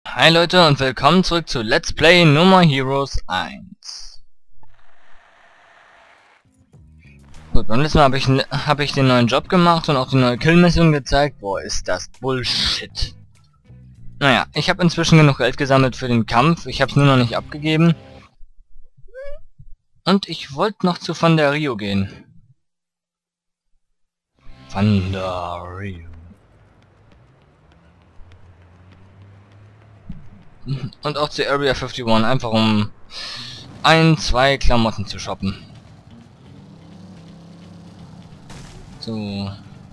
Hi Leute und willkommen zurück zu Let's Play No More Heroes 1. Gut, beim letzten Mal hab ich den neuen Job gemacht und auch die neue Kill-Mission gezeigt. Boah, ist das Bullshit. Naja, ich habe inzwischen genug Geld gesammelt für den Kampf. Ich habe es nur noch nicht abgegeben. Und ich wollte noch zu Van der Rio gehen. Van der Rio. Und auch zur Area 51, einfach um zwei Klamotten zu shoppen. So.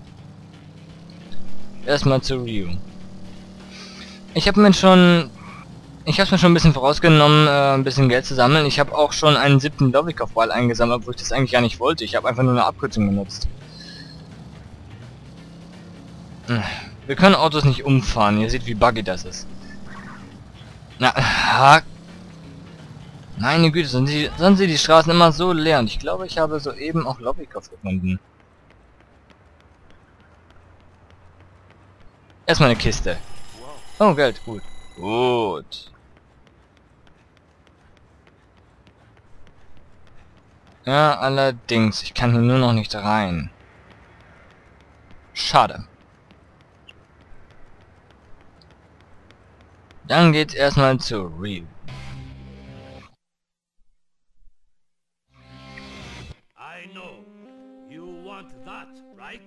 Erstmal zu Rio. Ich habe mir schon ein bisschen vorausgenommen, ein bisschen Geld zu sammeln. Ich habe auch schon einen 7. Doppelkopfball eingesammelt, obwohl ich das eigentlich gar nicht wollte. Ich habe einfach nur eine Abkürzung benutzt. Wir können Autos nicht umfahren. Ihr seht, wie buggy das ist. Na, meine Güte, sonst sind die Straßen immer so leer. Und ich glaube, ich habe soeben auch Lobbykopf gefunden. Erstmal eine Kiste. Oh, Geld, gut. Gut. Ja, allerdings, ich kann hier nur noch nicht rein. Schade. Dann geht's erstmal zu Rio. I know. You want that, right?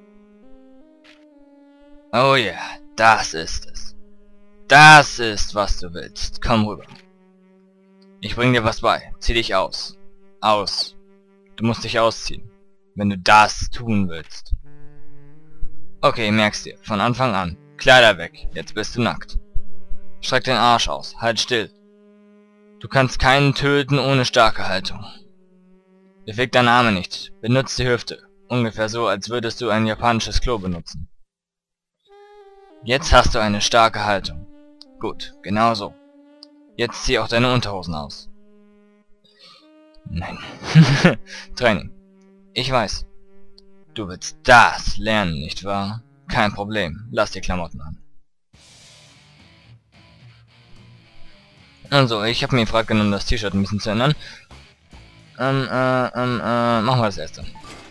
Oh ja, das ist es. Das ist, was du willst. Komm rüber. Ich bring dir was bei. Zieh dich aus. Aus. Du musst dich ausziehen, wenn du das tun willst. Okay, merkst dir. Von Anfang an. Kleider weg. Jetzt bist du nackt. Streck den Arsch aus. Halt still. Du kannst keinen töten ohne starke Haltung. Beweg deine Arme nicht. Benutze die Hüfte. Ungefähr so, als würdest du ein japanisches Klo benutzen. Jetzt hast du eine starke Haltung. Gut, genau so. Jetzt zieh auch deine Unterhosen aus. Nein. Training. Ich weiß. Du willst das lernen, nicht wahr? Kein Problem. Lass die Klamotten an. Also, ich habe mir die Frage genommen, das T-Shirt ein bisschen zu ändern. Machen wir das erste.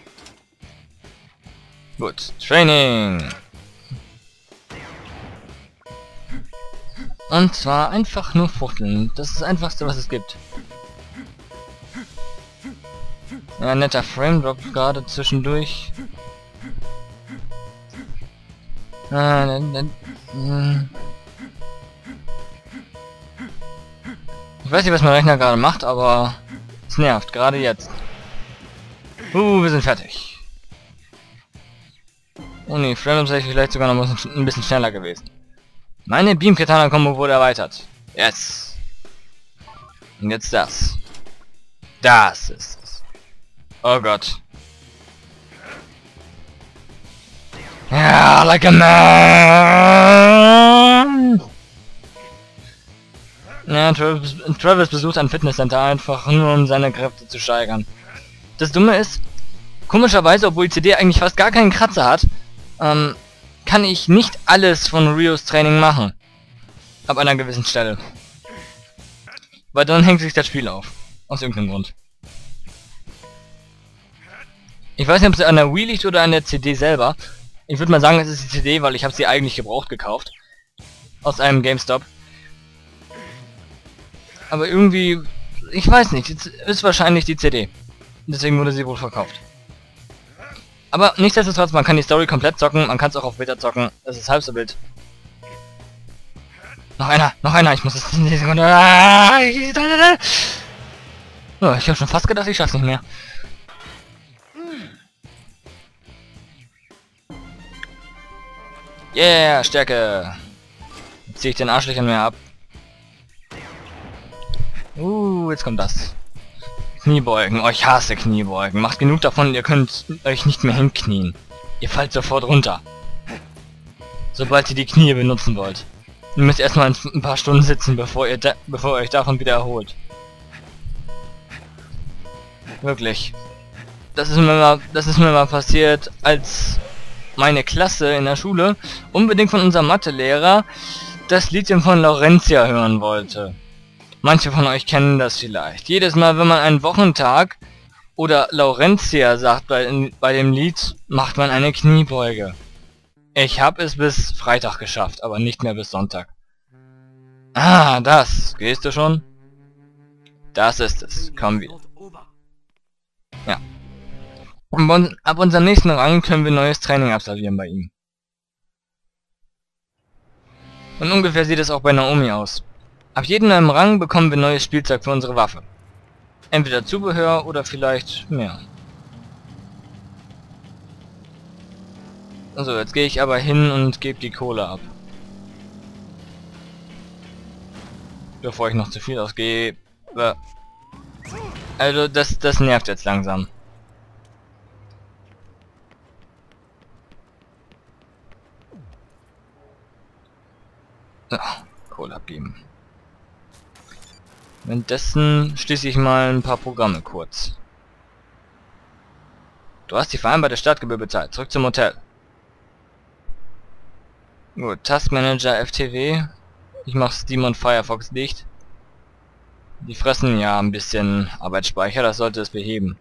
Gut, Training! Und zwar einfach nur fuchteln. Das ist das Einfachste, was es gibt. Ja, netter Frame Drop gerade zwischendurch. Ich weiß nicht, was mein Rechner gerade macht, aber es nervt, gerade jetzt. Wir sind fertig. Oh ne, Frame wäre vielleicht sogar noch ein bisschen schneller gewesen. Meine Beam Katana Combo wurde erweitert. Yes. Und jetzt das. Das ist es. Oh Gott. Ja, like a man. Ja, Travis besucht ein Fitnesscenter einfach nur, um seine Kräfte zu steigern. Das Dumme ist, komischerweise, obwohl die CD eigentlich fast gar keinen Kratzer hat, kann ich nicht alles von Rios Training machen. Ab einer gewissen Stelle. Weil dann hängt sich das Spiel auf. Aus irgendeinem Grund. Ich weiß nicht, ob es an der Wii liegt oder an der CD selber. Ich würde mal sagen, es ist die CD, weil ich habe sie eigentlich gebraucht gekauft. Aus einem GameStop. Aber irgendwie, ich weiß nicht, es ist wahrscheinlich die CD. Deswegen wurde sie wohl verkauft. Aber nichtsdestotrotz, man kann die Story komplett zocken, man kann es auch auf Beta zocken, es ist halb so wild. Noch einer, ich muss es in die Sekunde. Oh, ich habe schon fast gedacht, ich schaff's nicht mehr. Yeah, Stärke. Jetzt ziehe ich den Arschlöchern mehr ab. Jetzt kommt das. Kniebeugen. Oh, ich hasse Kniebeugen. Macht genug davon, ihr könnt euch nicht mehr hinknien. Ihr fallt sofort runter. Sobald ihr die Knie benutzen wollt. Ihr müsst erstmal ein paar Stunden sitzen, bevor ihr euch davon wieder erholt. Wirklich. Das ist mir mal passiert, als meine Klasse in der Schule unbedingt von unserem Mathelehrer das Liedchen von Laurentia hören wollte. Manche von euch kennen das vielleicht. Jedes Mal, wenn man einen Wochentag oder Laurentia sagt bei dem Lied, macht man eine Kniebeuge. Ich habe es bis Freitag geschafft, aber nicht mehr bis Sonntag. Ah, das. Gehst du schon? Das ist es. Kommen wir. Ja. Und ab unserem nächsten Rang können wir neues Training absolvieren bei ihm. Und ungefähr sieht es auch bei Naomi aus. Ab jedem neuen Rang bekommen wir neues Spielzeug für unsere Waffe. Entweder Zubehör oder vielleicht mehr. Also, jetzt gehe ich aber hin und gebe die Kohle ab. Bevor ich noch zu viel ausgebe. Also, das nervt jetzt langsam. So, Kohle abgeben. Währenddessen schließe ich mal ein paar Programme kurz. Du hast die vereinbarte Startgebühr bezahlt. Zurück zum Hotel. Gut, Taskmanager FTW. Ich mache Steam und Firefox dicht. Die fressen ja ein bisschen Arbeitsspeicher, das sollte es beheben.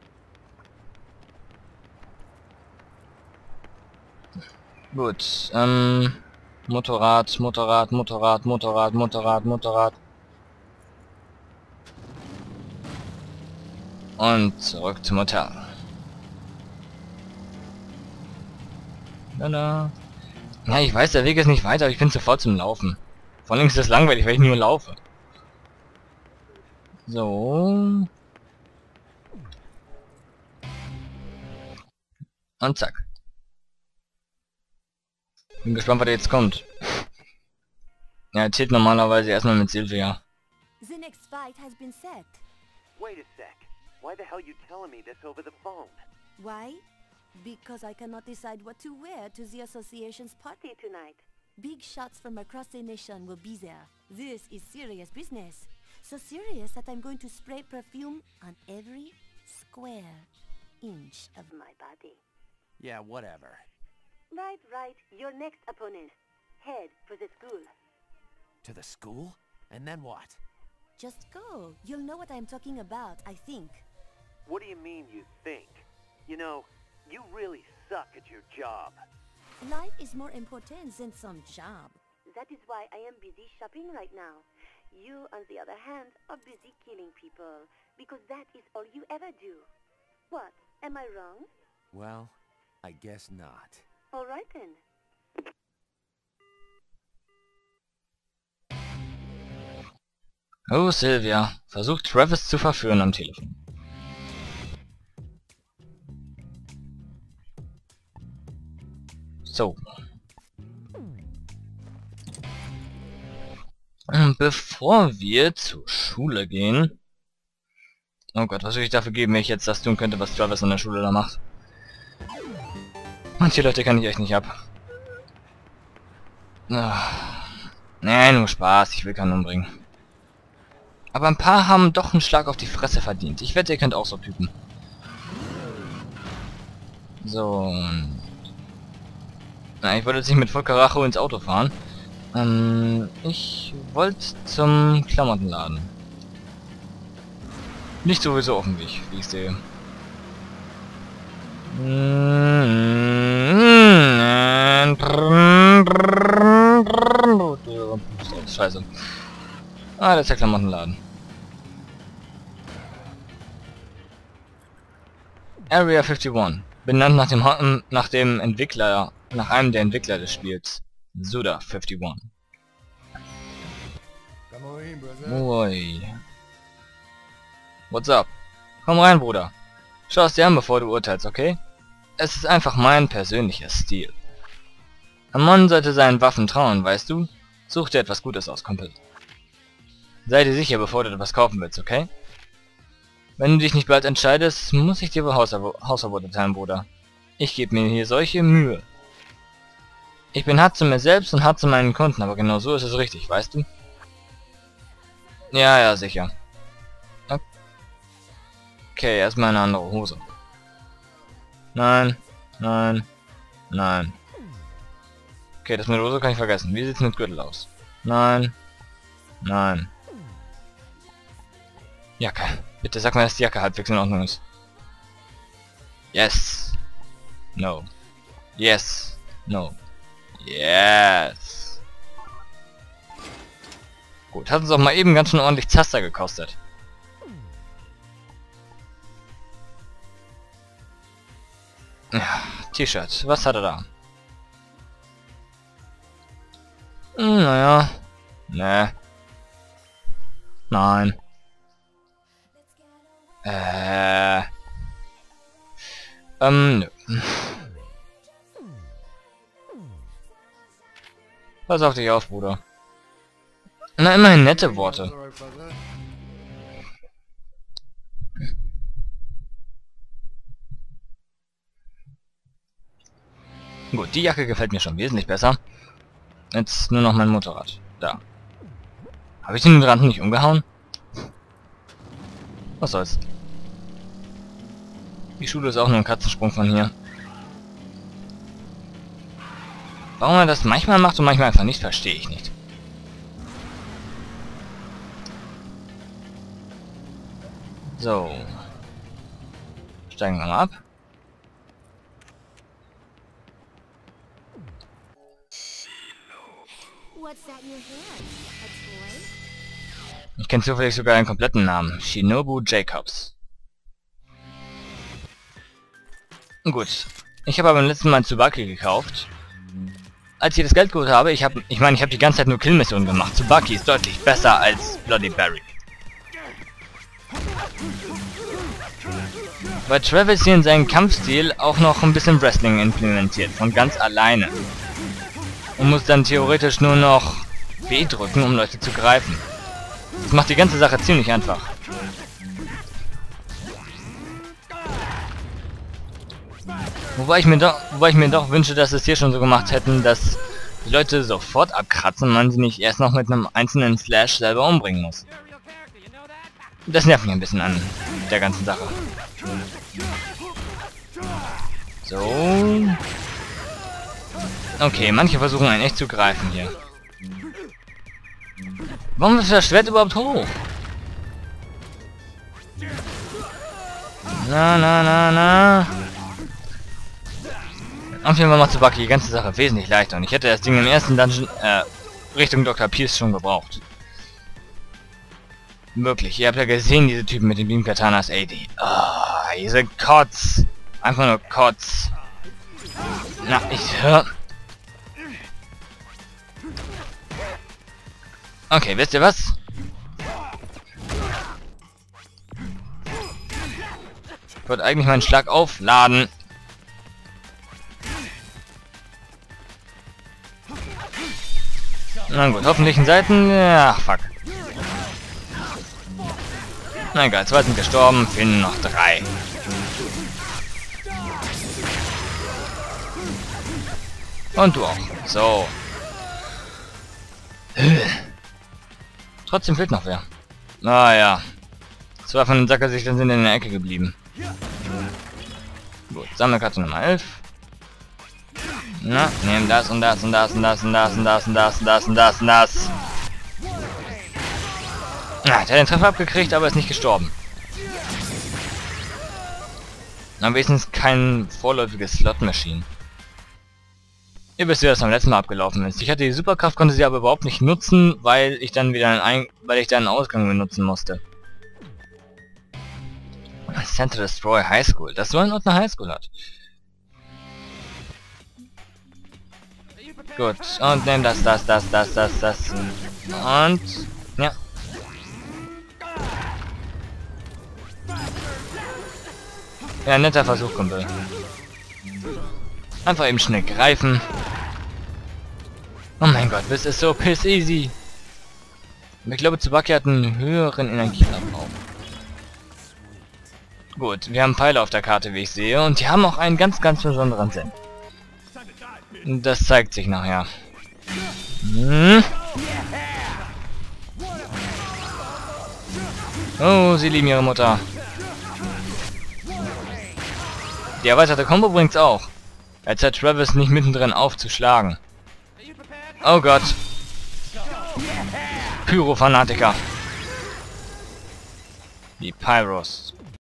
Gut, Motorrad. Und zurück zum Hotel. Tada. Ja, ich weiß, der Weg ist nicht weiter, aber ich bin zu faul zum Laufen. Vor allem ist das langweilig, weil ich nur laufe. So. Und zack. Bin gespannt, was jetzt kommt. Er erzählt normalerweise erstmal mit Silvia. The next fight has been set. Wait a sec. Why the hell you telling me this over the phone? Why? Because I cannot decide what to wear to the association's party tonight. Big shots from across the nation will be there. This is serious business. So serious that I'm going to spray perfume on every square inch of my body. Yeah, whatever. Right. Your next opponent. Head for the school. To the school? And then what? Just go. You'll know what I'm talking about, I think. What do you mean you think? You know, you really suck at your job. Life is more important than some job. That is why I am busy shopping right now. You, on the other hand, are busy killing people, because that is all you ever do. What? Am I wrong? Well, I guess not. All right then. Oh, Silvia. Versucht Travis zu verführen am Telefon. So. Bevor wir zur Schule gehen... Oh Gott, was würde ich dafür geben, wenn ich jetzt das tun könnte, was Travis an der Schule da macht? Manche Leute kann ich echt nicht ab. Nee, nur Spaß, ich will keinen umbringen. Aber ein paar haben doch einen Schlag auf die Fresse verdient. Ich wette, ihr könnt auch so Typen. So. Na, ich wollte jetzt nicht mit voller Karacho ins Auto fahren. Ich wollte zum Klamottenladen. Nicht sowieso auf dem Weg, wie ich sehe. Scheiße. Ah, das ist der Klamottenladen. Area 51. Benannt nach dem Entwickler, nach einem der Entwickler des Spiels. Suda 51. Ui. What's up? Komm rein, Bruder. Schau es dir an, bevor du urteilst, okay? Es ist einfach mein persönlicher Stil. Ein Mann sollte seinen Waffen trauen, weißt du? Such dir etwas Gutes aus, Kumpel. Sei dir sicher, bevor du etwas kaufen willst, okay? Wenn du dich nicht bald entscheidest, muss ich dir Hausverbot erteilen, Bruder. Ich gebe mir hier solche Mühe. Ich bin hart zu mir selbst und hart zu meinen Kunden, aber genau so ist es richtig, weißt du? Ja, sicher. Okay, erstmal eine andere Hose. Nein. Okay, das mit der Hose kann ich vergessen. Wie sieht's mit Gürtel aus? Nein. Nein. Jacke. Bitte sag mal, dass die Jacke halbwegs in Ordnung ist. Yes. No. Yes. No. Yes. Gut, hat uns auch mal eben ganz schön ordentlich Zaster gekostet. Ja, T-Shirt. Was hat er da? Naja. Ne. Nein. Nö. Pass auf dich auf, Bruder. Na, immerhin nette Worte. Gut, die Jacke gefällt mir schon wesentlich besser. Jetzt nur noch mein Motorrad. Da. Habe ich den Hydranten nicht umgehauen? Was soll's. Die Schule ist auch nur ein Katzensprung von hier. Warum er das manchmal macht und manchmal einfach nicht, verstehe ich nicht. So. Steigen wir mal ab. Ich kenne zufällig sogar einen kompletten Namen. Shinobu Jacobs. Gut. Ich habe aber beim letzten Mal Tsubaki gekauft. Als ich das Geld geholt habe, ich meine, ich habe die ganze Zeit nur Killmissionen gemacht. Tsubaki ist deutlich besser als Bloody Barry. Weil Travis hier in seinen Kampfstil auch noch ein bisschen Wrestling implementiert. Von ganz alleine. Und muss dann theoretisch nur noch B drücken, um Leute zu greifen. Das macht die ganze Sache ziemlich einfach. Wobei ich mir doch wünsche, dass es hier schon so gemacht hätten, dass die Leute sofort abkratzen und man sie nicht erst noch mit einem einzelnen Slash selber umbringen muss. Das nervt mich ein bisschen an der ganzen Sache. So. Okay, manche versuchen einen echt zu greifen hier. Warum ist das Schwert überhaupt hoch? Na. Auf jeden Fall macht Tsubaki die ganze Sache wesentlich leichter und ich hätte das Ding im ersten Dungeon, Richtung Dr. Pierce schon gebraucht. Wirklich, ihr habt ja gesehen, diese Typen mit den Beam Katanas, ey, die... Oh, diese Kotz. Einfach nur Kotz. Na, ich höre... Okay, wisst ihr was? Ich wollte eigentlich meinen Schlag aufladen. Na gut, hoffentlich in Seiten... Ach, fuck. Na egal, 2 sind gestorben, fehlen noch 3. Und du auch. So. Trotzdem fehlt noch wer. Naja. 2 von den Sackersichtern sind in der Ecke geblieben. Gut, Sammelkarte Nummer 11. Na, nehmen das und das und das und das und das und das und das und das und das und das. Na, der hat den Treffer abgekriegt, aber ist nicht gestorben. Am wenigstens kein vorläufiges Slot-Machine. Ihr wisst, wie das beim letzten Mal abgelaufen ist. Ich hatte die Superkraft, konnte sie aber überhaupt nicht nutzen, weil ich dann wieder einen Ausgang benutzen musste. Center Destroy High School. Das so ein Ort eine High School hat. Gut, und nehmen das. Und... ja. Ja, netter Versuch, Kumpel. Einfach eben schnell greifen. Oh mein Gott, das ist so piss easy. Ich glaube, Tsubaki hat einen höheren Energieverbrauch. Gut, wir haben Pfeile auf der Karte, wie ich sehe, und die haben auch einen ganz, ganz besonderen Sinn. Das zeigt sich nachher. Oh, sie lieben ihre Mutter. Die erweiterte Combo bringt's auch. Jetzt hört Travis nicht mittendrin aufzuschlagen. Oh Gott. Pyro-Fanatiker. Die Pyros.